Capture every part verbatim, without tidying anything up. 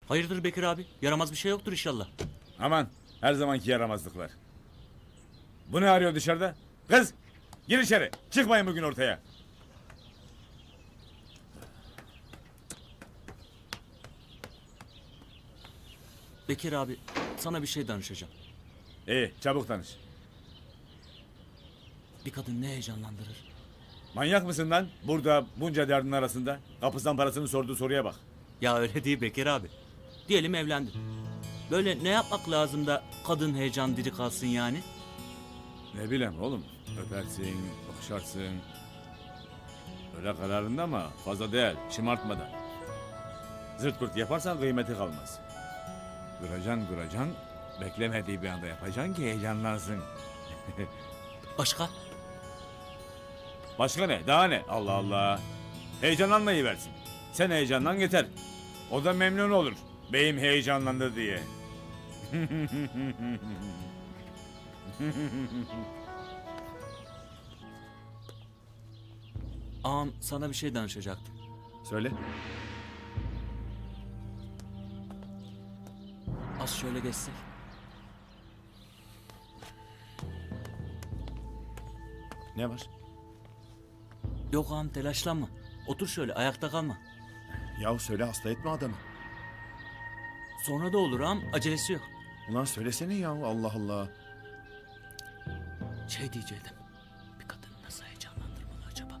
Hayırdır Bekir abi? Yaramaz bir şey yoktur inşallah. Aman her zamanki yaramazlıklar. Bu ne arıyor dışarıda? Kız gir içeri. Çıkmayın bugün ortaya. Bekir abi sana bir şey danışacağım. İyi çabuk tanış. Bir kadın ne heyecanlandırır? Manyak mısın lan? Burada bunca derdin arasında. Kapısından parasını sorduğu soruya bak. Ya öyle değil Bekir abi. Diyelim evlendin. Böyle ne yapmak lazım da kadın heyecan diri kalsın yani? Ne bileyim oğlum. Öpersin, okşarsın. Öyle kararında ama fazla değil. Şımartmadan. Zırt pırt yaparsan kıymeti kalmaz. Duracaksın duracaksın. Beklemediği bir anda yapacaksın ki heyecanlansın. Başka? Başka ne? Daha ne? Allah Allah. Heyecanlanmayıversin. Sen heyecanlan yeter. O da memnun olur. Beyim heyecanlandı diye. Ağam sana bir şey danışacaktım. Söyle. Az şöyle geçsek. Ne var? Yok ağam telaşlanma. Otur şöyle ayakta kalma. Yahu söyle, hasta etme adamı. Sonra da olur ağam, acelesi yok. Ulan söylesene yahu, Allah Allah. Şey diyecektim. Bir kadını nasıl heyecanlandırmalı acaba?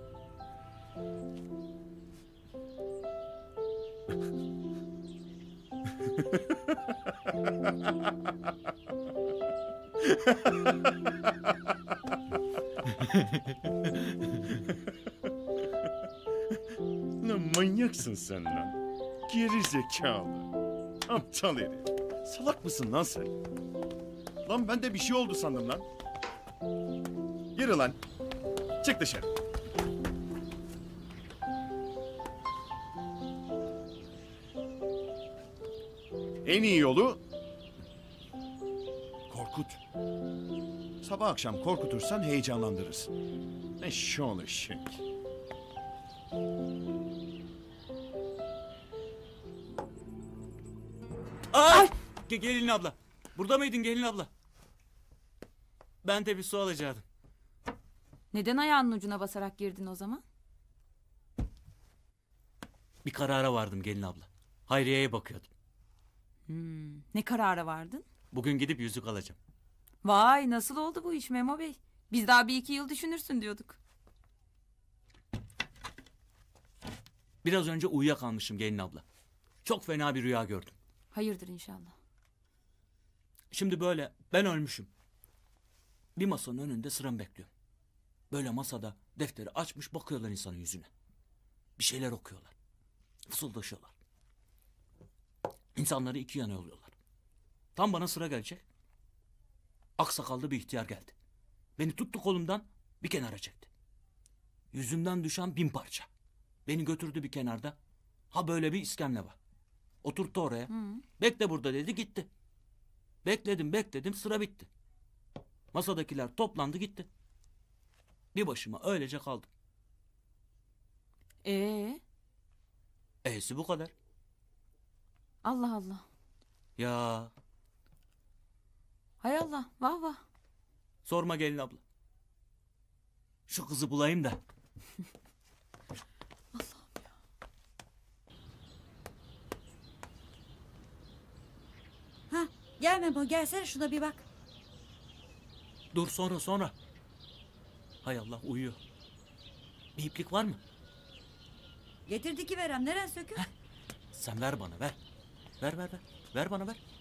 Lan manyaksın sen lan. Geri zekalı. Aptal herif. Salak mısın lan sen? Lan ben de bir şey oldu sandım lan. Yürü lan. Çık dışarı. En iyi yolu korkut. Sabah akşam korkutursan heyecanlandırırsın. Eşşoğlu eşek. Ay! Ge- Gelin abla. Burada mıydın gelin abla? Ben de bir su alacaktım. Neden ayağının ucuna basarak girdin o zaman? Bir karara vardım gelin abla. Hayriye'ye bakıyordum. Hmm, ne karara vardın? Bugün gidip yüzük alacağım. Vay, nasıl oldu bu iş Memo Bey? Biz daha bir iki yıl düşünürsün diyorduk. Biraz önce uyuyakalmışım gelin abla. Çok fena bir rüya gördüm. Hayırdır inşallah. Şimdi böyle ben ölmüşüm. Bir masanın önünde sıramı bekliyorum. Böyle masada defteri açmış bakıyorlar insanın yüzüne. Bir şeyler okuyorlar. Fısıldaşıyorlar. İnsanları iki yana yolluyorlar. Tam bana sıra gelecek. Aksakallı bir ihtiyar geldi. Beni tuttu kolumdan bir kenara çekti. Yüzümden düşen bin parça. Beni götürdü bir kenarda. Ha böyle bir iskemle var. Oturttu oraya. Hı. Bekle burada dedi gitti. Bekledim bekledim sıra bitti. Masadakiler toplandı gitti. Bir başıma öylece kaldım. Ee? E'si bu kadar. Allah Allah. Ya Hay Allah, vah vah. sorma gelin abla. Şu kızı bulayım da. Ha, gel Memo, gelsene şuna bir bak. Dur sonra sonra. Hay Allah uyuyor. Bir iplik var mı? Getirdi ki verem, neren sökük? Sen ver bana ver. Ver ver ver. Ver bana ver.